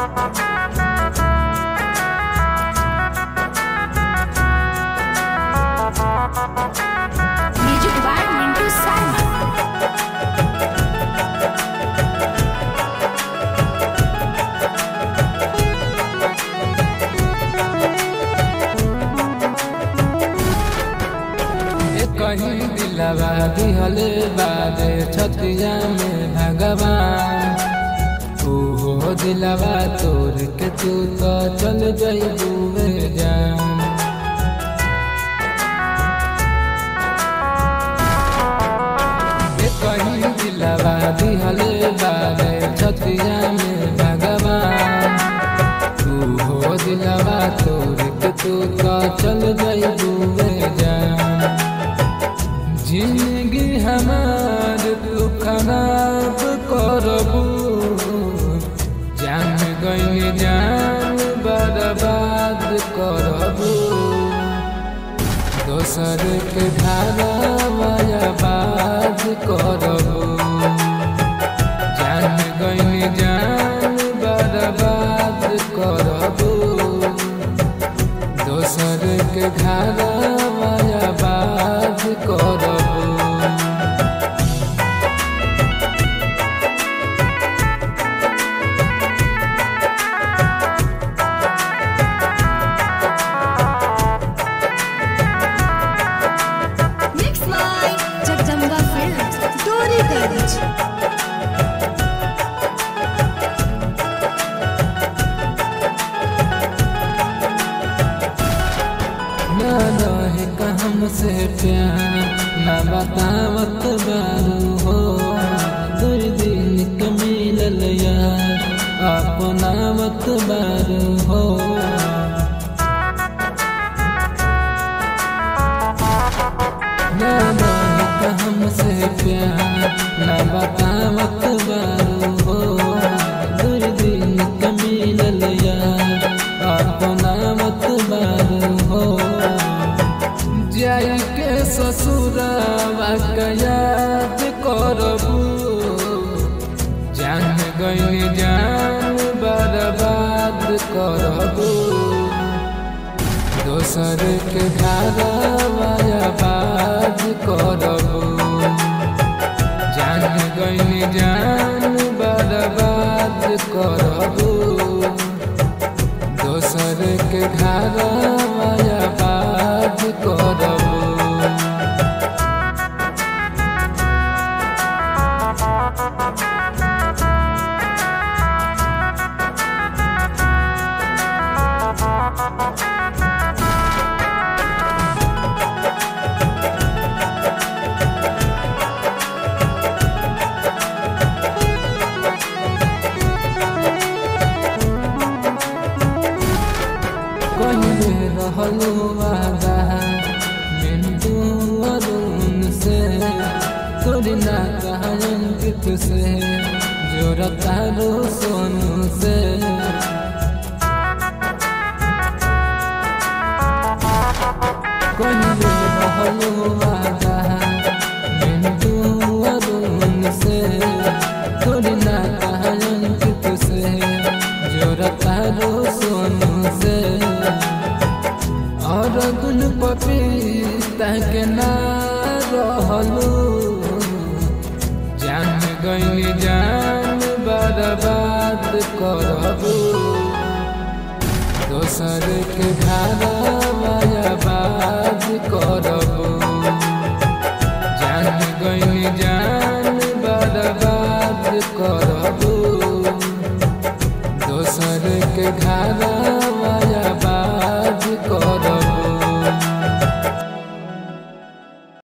Music by Mintu Simon. कहीं दिलवा दिहले बादे छतिया में भगवान हो दिलवा तोड़ के तू तो चल जाइबू जान। कहीं दिलवा दिहले बादे छतिया में भगवान हो दिलवा तोड़ के तू तो चल जाइबू जान। जिंदगी हमार तू खराब करबू जान गई जान बर्बाद करबू दोसर के घरवा आबाद करबू जान गई जान बर्बाद करबू दोसर के घरवा आबाद करबू। Mixed by Jagdamba Films, Doriganj. ना रहे हमसे प्यार ना बतावत बारू हो दो दिन के मिलल यार अपनावत बारू हो। ना रहे हमसे प्यार ना बतावत बारू हो दो दिन के मिलल यार अपनावत बारू हो। जाई के ससुरावा के याद करबू जान गई जान बर्बाद करबू दोसर के घरवा आबाद करबू जान गई जान बर्बाद करबू दोसर के घरवा आबाद करबू। कहीं रहलू वादा मिंटू अरुण से तोरी ना कहन कित से जोड़ता रो सोनू से। कहीं रहलू वादा मिंटू अरुण से तोरी ना कहन कित से जोड़ता रो सोनू से। और गुल पपीता के ना रहलू जान गई जान बर्बाद करबू दोसर के घरवा आबाद करबू जान गई जान बर्बाद करबू दोसर के घरवा